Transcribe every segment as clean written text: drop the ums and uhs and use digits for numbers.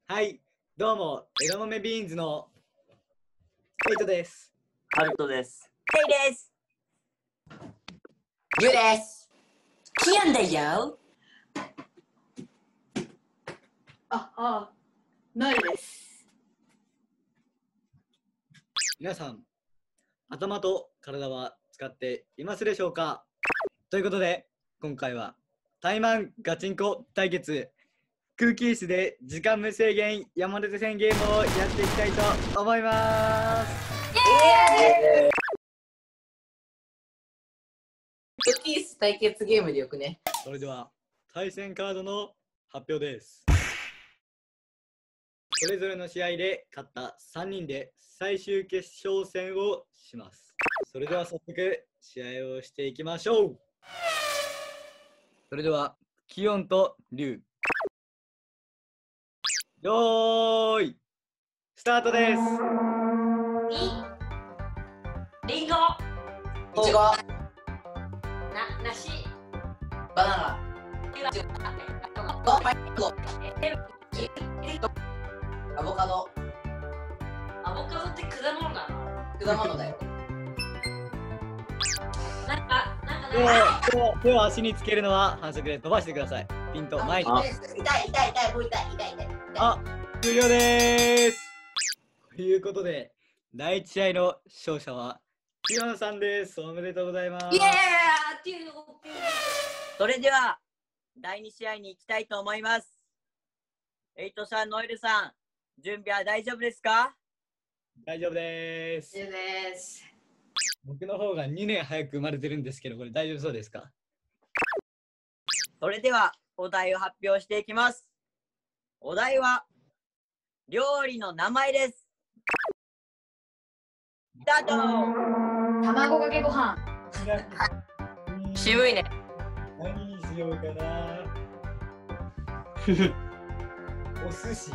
はい、どうも、枝豆ビーンズのエイトです。 ハルトです。 ケイです。 ゆうです。 キアンだよ。 ノイです。 皆さん、頭と体は使っていますでしょうか？ということで、今回はタイマンガチンコ対決、空気椅子で時間無制限山手線ゲームをやっていきたいと思います。 クッキース対決ゲームでよくね。 それでは対戦カードの発表です。それぞれの試合で勝った3人で最終決勝戦をします。それでは早速試合をしていきましょう。それではキヨンとリュウ、よーいスタートです。 リンゴ。 いちご、 梨。 バナナ、アボカド。 アボカドって果物なの？ 果物だよ。 手を足につけるのは反則で飛ばしてください。ピンと前に。 痛い、もう痛い。 終了です。ということで、第1試合の勝者はキヨンさんです。おめでとうございます。 イエーイ。 それでは第2試合に行きたいと思います。エイトさん、ノエルさん、準備は大丈夫ですか？ 大丈夫です。 ゆうです。 僕の方が2年早く生まれてるんですけど、これ大丈夫そうですか？ それではお題を発表していきます。お題は料理の名前です。スタート。 卵かけご飯。 渋いね。 何にしようかな。お寿司。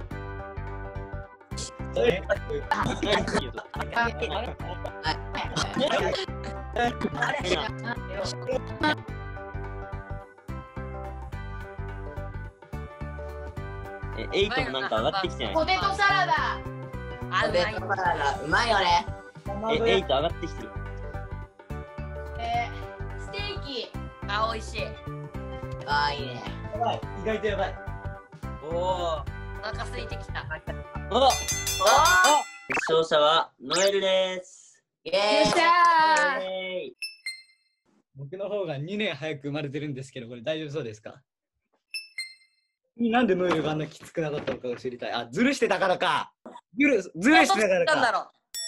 エイトもなんか上がってきてない？ ポテトサラダ。 あ、うまい。 うまいよね。 エイト上がってきてる。 ステーキ。 あ、美味しい。 あー、いいね。 やばい、意外とやばい。 おお腹空いてきた。 お。決勝者はノエルです。 イエーイ。 僕の方が2年早く生まれてるんですけど、これ大丈夫そうですか？なんでノエルがあんなきつくなかったのかを知りたい。あ、ズルしてたからか。ズルしてたからか。 なんだろう。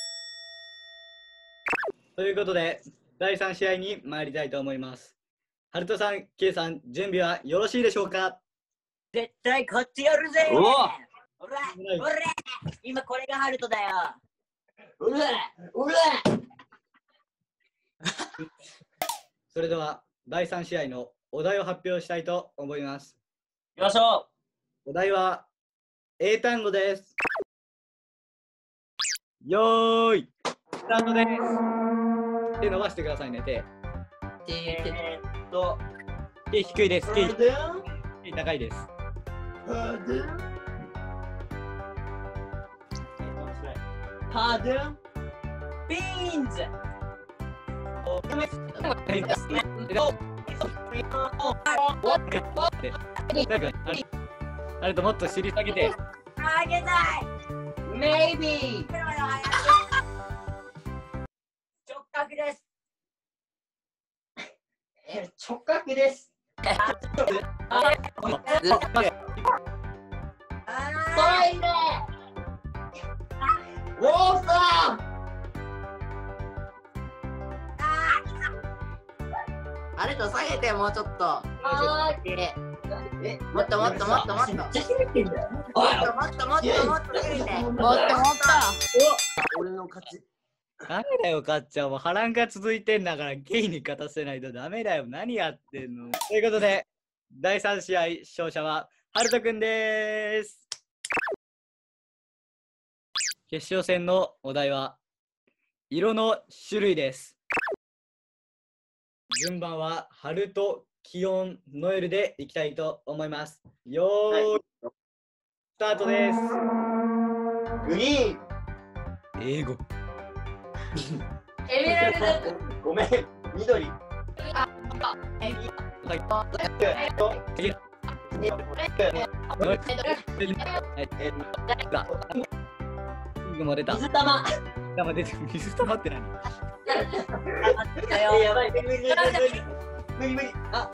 ということで、第3試合に参りたいと思います。ハルトさん、ケイさん、準備はよろしいでしょうか？ 絶対こっちやるぜ。 おおら今これがハルトだよ。 それでは第3試合のお題を発表したいと思います。 よいしょ。 お題は英単語です。よーいスタートです。手伸ばしてくださいね。手低いです。手高いです。 パドゥンビーンズ。 あれともっと尻下げて。 あげない。 Maybe。 直角です。 直角です。トイレ。ウォーサー。あれと下げて、もうちょっと。もっと。俺の勝ち。 ダメだよ、かっちゃん。もう波乱が続いてんだからゲイに勝たせないとダメだよ。何やってんの。ということで、第3試合勝者はハルトくんです。決勝戦のお題は色の種類です。順番はハルト、キヨン、ノエルでいきたいと思います。よーい、 スタートです。 グリーン。 英語。 エメラルド。 ごめん。緑。 も出た。 水玉。 玉出てる。水玉って何？ やばい。無理。あ、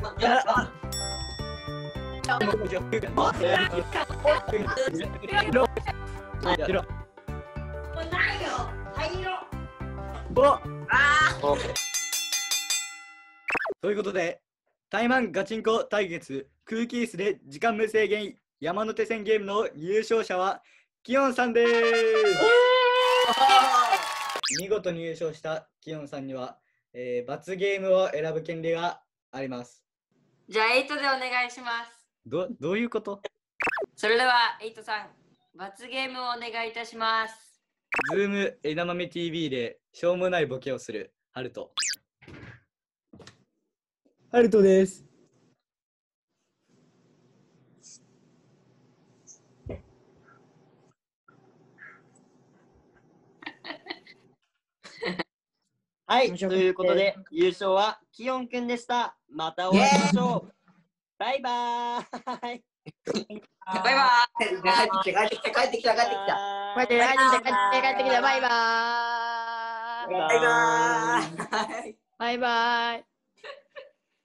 ないよ。灰色。 ということで、タイマンガチンコ対決空気椅子で時間無制限山手線ゲームの優勝者はキヨンさんです。見事に優勝したキヨンさんには、罰ゲームを選ぶ権利があります。 じゃあ8でお願いします。 どういうこと？ それでは8さん、罰ゲームをお願いいたします。 ズーム枝豆 TV でしょうもないボケをするハルト。ハルトです。 はい、ということで優勝はキヨンくんでした。またお会いしましょう。バイバーイ。 バイバイ。 帰ってきた。 帰ってきた、バイバーイ。バイバーイ。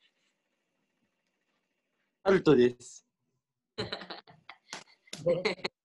ハルトです。